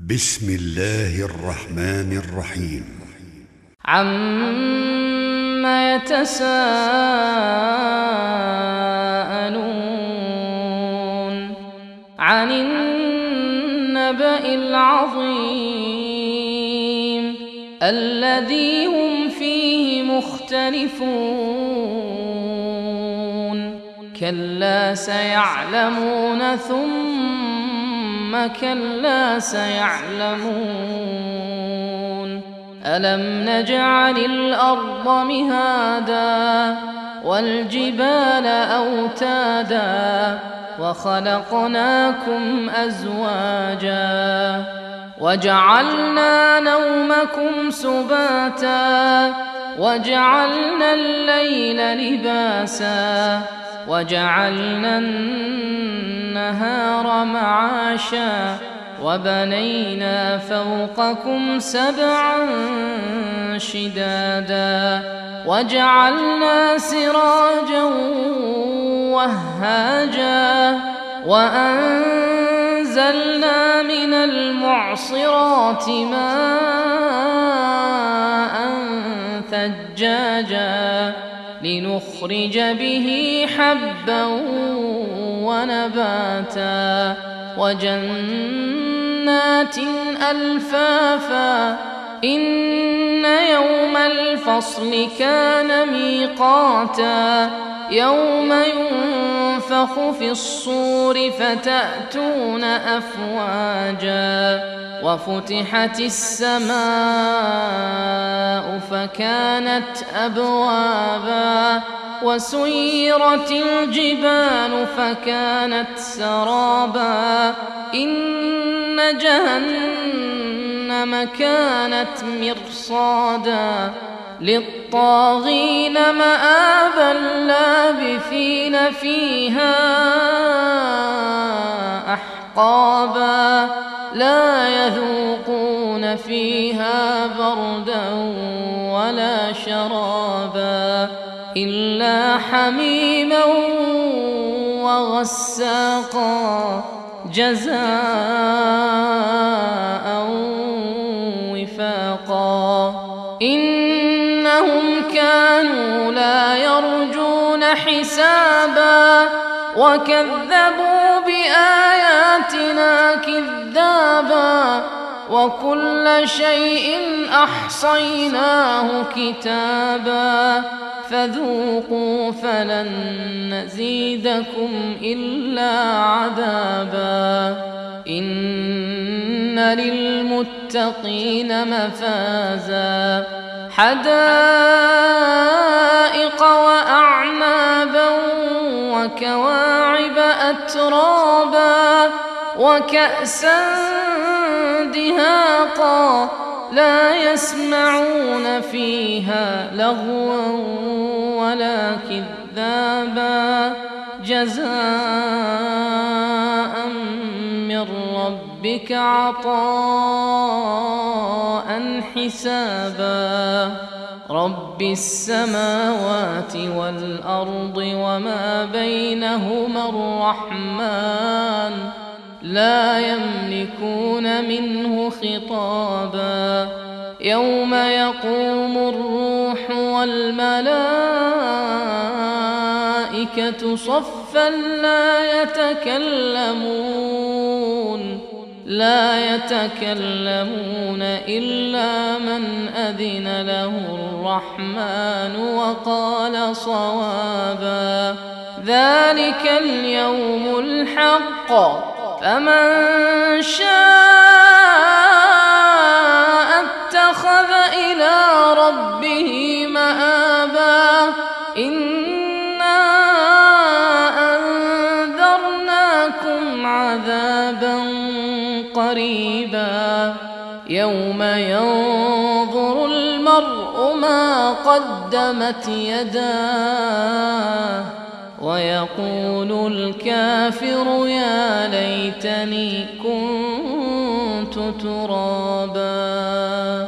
بسم الله الرحمن الرحيم. عما يتساءلون عن النبأ العظيم الذي هم فيه مختلفون كلا سيعلمون ثم كلا سيعلمون ألم نجعل الأرض مهادا والجبال أوتادا وخلقناكم أزواجا وجعلنا نومكم سباتا وجعلنا الليل لباسا وجعلنا النهار معاشا وبنينا فوقكم سبعا شدادا وجعلنا سراجا وهاجا وأنزلنا من المعصرات ماء ثجاجا لنخرج به حبا ونباتا وجنات ألفافا إن يوم الفصل كان ميقاتا يوم ينفخ في الصور فتأتون أفواجا وفتحت السماء فكانت أبوابا وسيرت الجبال فكانت سرابا إن جهنم كانت مرصادا للطاغين مآبا لابثين فيها أحقابا لا يذوقون فيها بردا ولا شرابا إلا حميما وغساقا جزاء وفاقا إنهم كانوا لا يرجون حسابا وكذبوا بآياتنا كذابا وكل شيء أحصيناه كتابا فذوقوا فلن نزيدكم إلا عذابا إن للمتقين مفازا حدائق وأعنابا وكواعب أترابا وكأسا دهاقا لا يسمعون فيها لغوا ولا كذابا جزاء من ربك عطاء حسابا رب السماوات والأرض وما بينهما الرحمن لا يملكون منه خطابا يوم يقوم الروح والملائكة صفا لا يتكلمون إلا من أذن له الرحمن وقال صوابا ذلك اليوم الحق فمن شاء اتخذ إلى ربه مآبا إنا أنذرناكم عذابا قريبا يوم ينظر المرء ما قدمت يداه ويقول الكافر يا ليتني كنت ترابا.